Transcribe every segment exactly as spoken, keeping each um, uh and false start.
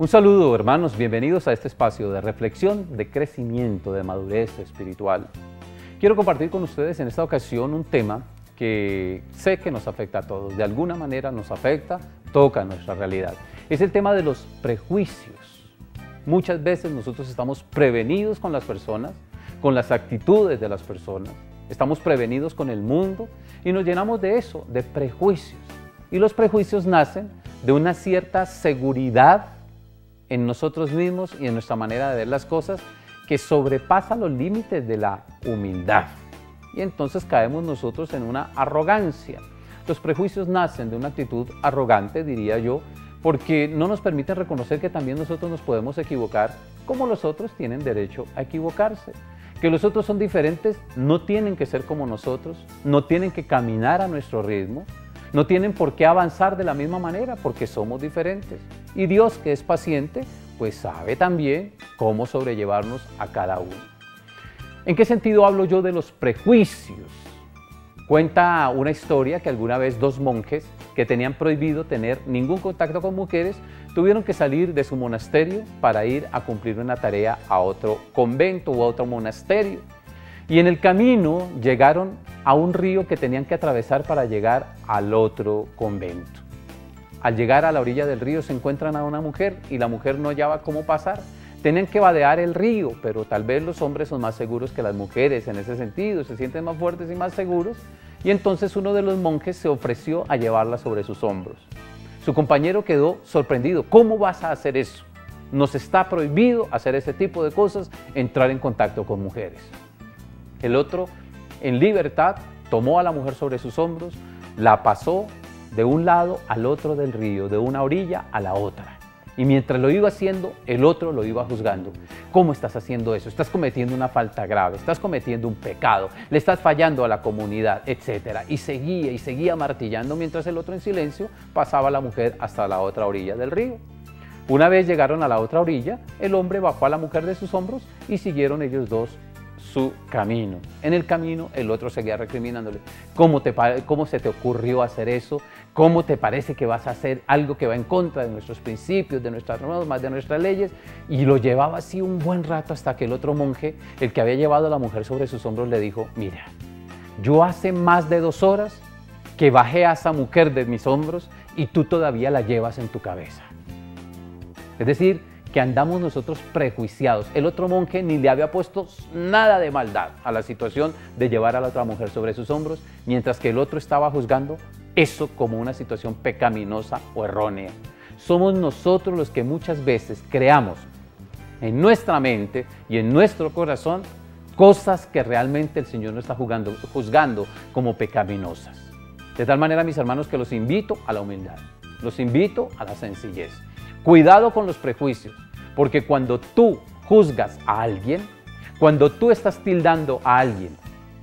Un saludo, hermanos, bienvenidos a este espacio de reflexión, de crecimiento, de madurez espiritual. Quiero compartir con ustedes en esta ocasión un tema que sé que nos afecta a todos, de alguna manera nos afecta, toca nuestra realidad. Es el tema de los prejuicios. Muchas veces nosotros estamos prevenidos con las personas, con las actitudes de las personas, estamos prevenidos con el mundo y nos llenamos de eso, de prejuicios. Y los prejuicios nacen de una cierta seguridad en nosotros mismos y en nuestra manera de ver las cosas que sobrepasa los límites de la humildad. Y entonces caemos nosotros en una arrogancia. Los prejuicios nacen de una actitud arrogante, diría yo, porque no nos permiten reconocer que también nosotros nos podemos equivocar como los otros tienen derecho a equivocarse. Que los otros son diferentes, no tienen que ser como nosotros, no tienen que caminar a nuestro ritmo, no tienen por qué avanzar de la misma manera porque somos diferentes. Y Dios, que es paciente, pues sabe también cómo sobrellevarnos a cada uno. ¿En qué sentido hablo yo de los prejuicios? Cuenta una historia que alguna vez dos monjes que tenían prohibido tener ningún contacto con mujeres tuvieron que salir de su monasterio para ir a cumplir una tarea a otro convento o a otro monasterio. Y en el camino llegaron a un río que tenían que atravesar para llegar al otro convento. Al llegar a la orilla del río se encuentran a una mujer y la mujer no hallaba cómo pasar. Tenían que vadear el río, pero tal vez los hombres son más seguros que las mujeres en ese sentido, se sienten más fuertes y más seguros. Y entonces uno de los monjes se ofreció a llevarla sobre sus hombros. Su compañero quedó sorprendido. ¿Cómo vas a hacer eso? Nos está prohibido hacer ese tipo de cosas, entrar en contacto con mujeres. El otro, en libertad, tomó a la mujer sobre sus hombros, la pasó de un lado al otro del río, de una orilla a la otra. Y mientras lo iba haciendo, el otro lo iba juzgando. ¿Cómo estás haciendo eso? Estás cometiendo una falta grave, estás cometiendo un pecado, le estás fallando a la comunidad, etcétera. Y seguía y seguía martillando mientras el otro en silencio pasaba a la mujer hasta la otra orilla del río. Una vez llegaron a la otra orilla, el hombre bajó a la mujer de sus hombros y siguieron ellos dos su camino. En el camino el otro seguía recriminándole. ¿Cómo, te, ¿Cómo se te ocurrió hacer eso? ¿Cómo te parece que vas a hacer algo que va en contra de nuestros principios, de nuestras normas, de nuestras leyes? Y lo llevaba así un buen rato hasta que el otro monje, el que había llevado a la mujer sobre sus hombros, le dijo: mira, yo hace más de dos horas que bajé a esa mujer de mis hombros y tú todavía la llevas en tu cabeza. Es decir, que andamos nosotros prejuiciados. El otro monje ni le había puesto nada de maldad a la situación de llevar a la otra mujer sobre sus hombros, mientras que el otro estaba juzgando eso como una situación pecaminosa o errónea. Somos nosotros los que muchas veces creamos en nuestra mente y en nuestro corazón cosas que realmente el Señor no está juzgando, juzgando como pecaminosas. De tal manera, mis hermanos, que los invito a la humildad, los invito a la sencillez. Cuidado con los prejuicios, porque cuando tú juzgas a alguien, cuando tú estás tildando a alguien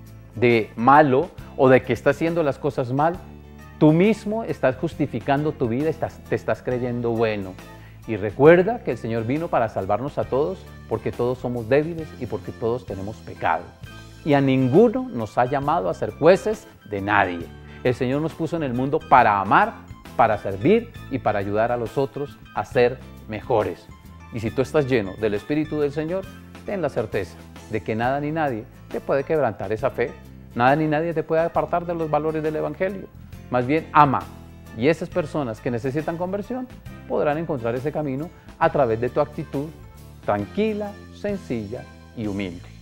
de malo o de que está haciendo las cosas mal, tú mismo estás justificando tu vida, estás, te estás creyendo bueno. Y recuerda que el Señor vino para salvarnos a todos, porque todos somos débiles y porque todos tenemos pecado. Y a ninguno nos ha llamado a ser jueces de nadie. El Señor nos puso en el mundo para amar, para servir y para ayudar a los otros a ser mejores. Y si tú estás lleno del Espíritu del Señor, ten la certeza de que nada ni nadie te puede quebrantar esa fe, nada ni nadie te puede apartar de los valores del Evangelio. Más bien, ama. Y esas personas que necesitan conversión podrán encontrar ese camino a través de tu actitud tranquila, sencilla y humilde.